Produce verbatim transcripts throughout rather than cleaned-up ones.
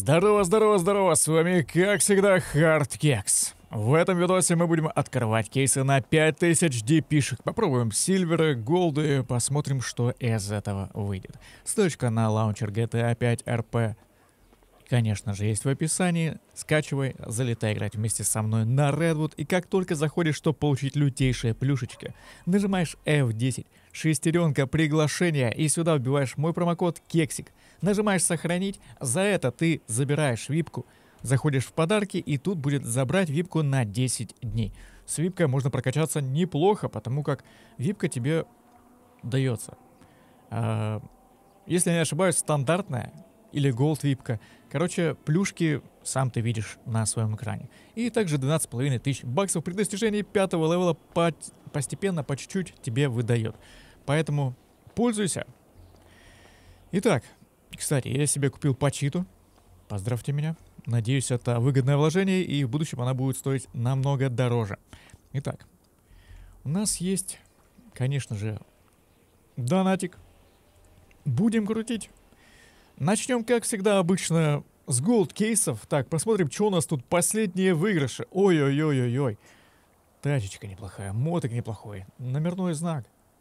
Здорово, здорово, здорово, с вами, как всегда, Хардкекс. В этом видосе мы будем открывать кейсы на пять тысяч ди пи-шек. Попробуем сильверы, голды, посмотрим, что из этого выйдет. Ссылочка на лаунчер джи ти эй пять эр пи, конечно же, есть в описании. Скачивай, залетай играть вместе со мной на Redwood. И как только заходишь, чтобы получить лютейшие плюшечки, нажимаешь эф десять, шестеренка, приглашение, и сюда вбиваешь мой промокод Кексик. Нажимаешь сохранить, за это ты забираешь випку, заходишь в подарки, и тут будет забрать випку на десять дней. С випкой можно прокачаться неплохо, потому как випка тебе дается. А, если я не ошибаюсь, стандартная или голд випка. Короче, плюшки сам ты видишь на своем экране. И также двенадцать с половиной тысяч баксов при достижении пятого левела по постепенно, по чуть-чуть тебе выдает. Поэтому пользуйся. Итак, кстати, я себе купил пачиту. Поздравьте меня. Надеюсь, это выгодное вложение, и в будущем она будет стоить намного дороже. Итак, у нас есть, конечно же, донатик. Будем крутить. Начнем, как всегда, обычно с голд кейсов. Так, посмотрим, что у нас тут последние выигрыши. Ой-ой-ой-ой-ой. Тачечка неплохая, мотик неплохой, номерной знак.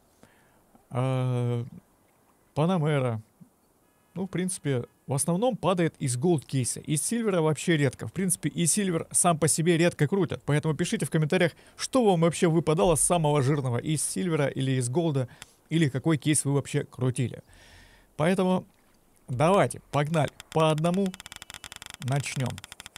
А, Панамера. Ну, в принципе, в основном падает из голд кейса. Из сильвера вообще редко. В принципе, и сильвер сам по себе редко крутят. Поэтому пишите в комментариях, что вам вообще выпадало самого жирного. Из сильвера или из голда. Или какой кейс вы вообще крутили. Поэтому давайте, погнали. По одному начнем.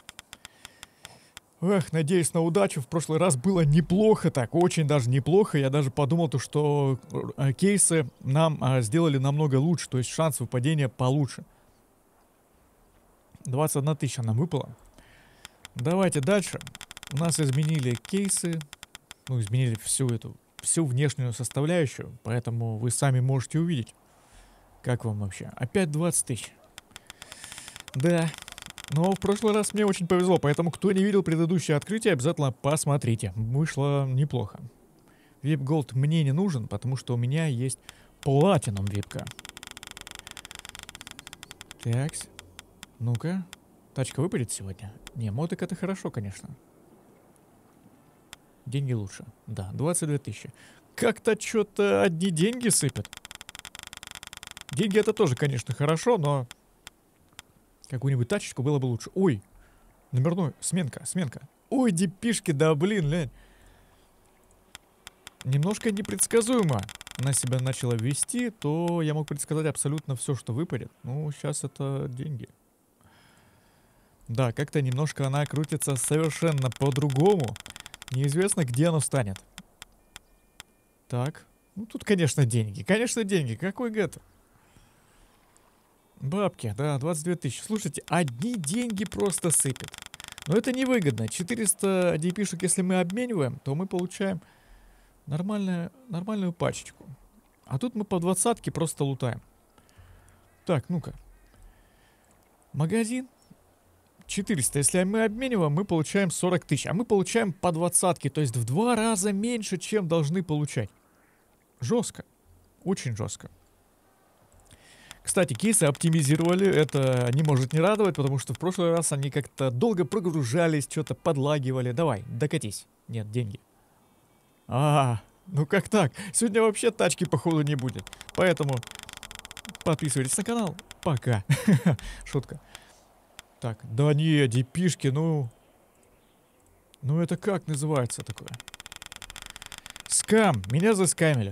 Эх, надеюсь на удачу. В прошлый раз было неплохо так, очень даже неплохо. Я даже подумал, то, что э, кейсы нам э, сделали намного лучше, то есть шанс выпадения получше. двадцать одна тысяча нам выпало. Давайте дальше. У нас изменили кейсы, ну, изменили всю эту, всю внешнюю составляющую, поэтому вы сами можете увидеть. Как вам вообще? Опять двадцать тысяч. Да. Но в прошлый раз мне очень повезло, поэтому кто не видел предыдущее открытие, обязательно посмотрите. Вышло неплохо. ви ай пи Gold мне не нужен, потому что у меня есть Platinum випка. Такс. Ну-ка. Тачка выпадет сегодня? Не, мотик это хорошо, конечно. Деньги лучше. Да, двадцать две тысячи. Как-то что-то одни деньги сыпят. Деньги это тоже, конечно, хорошо, но какую-нибудь тачечку было бы лучше. Ой, номерной, сменка, сменка. Ой, дипишки, да блин, лень. Немножко непредсказуемо она себя начала вести, то я мог предсказать абсолютно все, что выпадет. Ну, сейчас это деньги. Да, как-то немножко она крутится совершенно по-другому. Неизвестно, где оно станет. Так, ну тут, конечно, деньги. Конечно, деньги. Какой гэт? Бабки, да, двадцать две тысячи. Слушайте, одни деньги просто сыпят. Но это невыгодно. четыреста ди пи-шек, если мы обмениваем, то мы получаем нормальную, нормальную пачечку. А тут мы по двадцатке просто лутаем. Так, ну-ка. Магазин. четыреста. Если мы обмениваем, мы получаем сорок тысяч. А мы получаем по двадцатке, то есть в два раза меньше, чем должны получать. Жестко. Очень жестко. Кстати, кейсы оптимизировали, это не может не радовать, потому что в прошлый раз они как-то долго прогружались, что-то подлагивали. Давай, докатись. Нет, деньги. А, ну как так? Сегодня вообще тачки, походу, не будет. Поэтому подписывайтесь на канал. Пока. Шутка. Так, да не, дипишки, ну... Ну это как называется такое? Скам. Меня заскамили.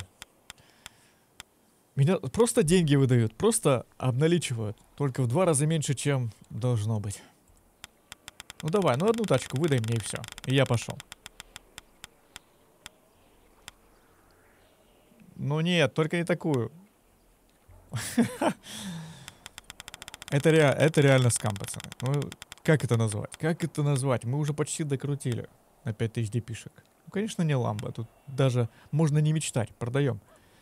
Меня просто деньги выдают, просто обналичивают. Только в два раза меньше, чем должно быть. Ну давай, ну одну тачку выдай мне и все. И я пошел. Ну нет, только не такую. Это, ре... это реально скам, пацаны. Ну, как это назвать? Как это назвать? Мы уже почти докрутили на пять тысяч дипишек. Ну, конечно, не ламба. Тут даже можно не мечтать. Продаем.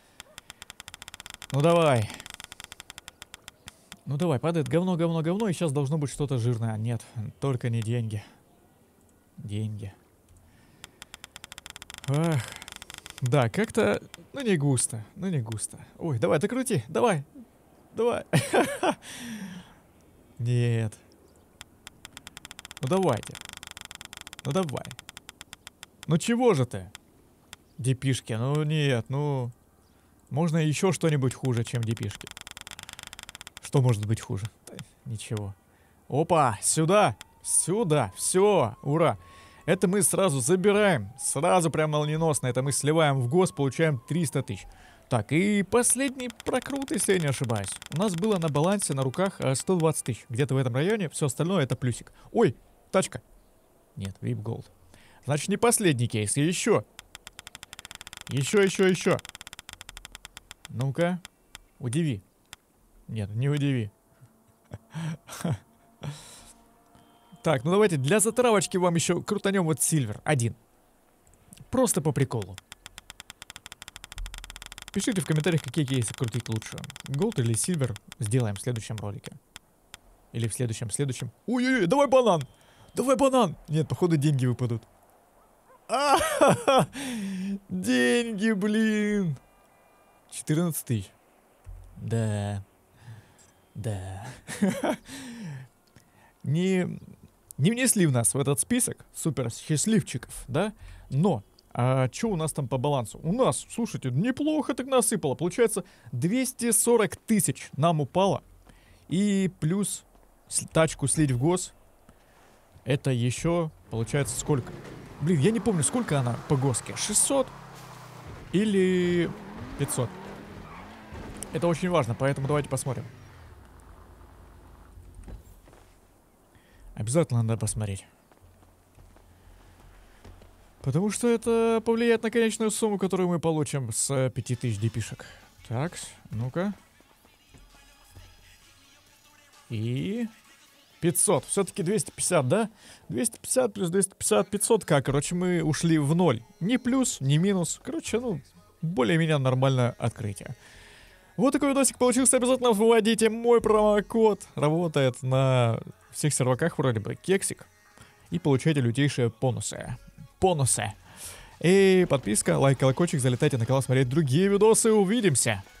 Ну давай. Ну давай, падает говно, говно, говно, и сейчас должно быть что-то жирное. Нет, только не деньги. Деньги. Ах. Да, как-то, ну не густо, ну не густо. Ой, давай, докрути, давай, давай. Нет. Ну давайте. Ну давай. Ну чего же ты? Депишки, ну нет, ну... Можно еще что-нибудь хуже, чем депишки. Что может быть хуже? Да, ничего. Опа, сюда, сюда, все, ура. Это мы сразу забираем, сразу прям молниеносно. Это мы сливаем в гос, получаем триста тысяч. Так, и последний прокрут, если я не ошибаюсь. У нас было на балансе, на руках сто двадцать тысяч. Где-то в этом районе, все остальное это плюсик. Ой, тачка. Нет, ви ай пи Gold. Значит, не последний кейс, и еще. Еще, еще, еще. Ну-ка, удиви. Нет, не удиви. Так, ну давайте для затравочки вам еще крутанем вот Сильвер. Один. Просто по приколу. Пишите в комментариях, какие кейсы крутить лучше. Голд или Сильвер сделаем в следующем ролике. Или в следующем, следующем. Ой-ой-ой, давай банан! Давай банан! Нет, походу деньги выпадут. А-ха-ха! Деньги, блин! четырнадцать тысяч. Да. Да. Не, не внесли в нас в этот список супер счастливчиков, да? Но, а что у нас там по балансу? У нас, слушайте, неплохо так насыпало. Получается, двести сорок тысяч нам упало. И плюс тачку слить в гос. Это еще, получается, сколько? Блин, я не помню, сколько она по госке. шестьсот или пятьсот? Это очень важно, поэтому давайте посмотрим. Обязательно надо посмотреть. Потому что это повлияет на конечную сумму, которую мы получим с пяти тысяч депишек. Так, ну-ка. И... пятьсот. Все-таки двести пятьдесят, да? двести пятьдесят плюс двести пятьдесят, пятьсот. Как? Короче, мы ушли в ноль. Ни плюс, ни минус. Короче, ну, более-менее нормальное открытие. Вот такой видосик получился. Обязательно вводите мой промокод. Работает на всех серваках вроде бы. Кексик. И получайте лютейшие бонусы. Бонусы. И подписка, лайк, колокольчик. Залетайте на канал смотреть другие видосы. Увидимся.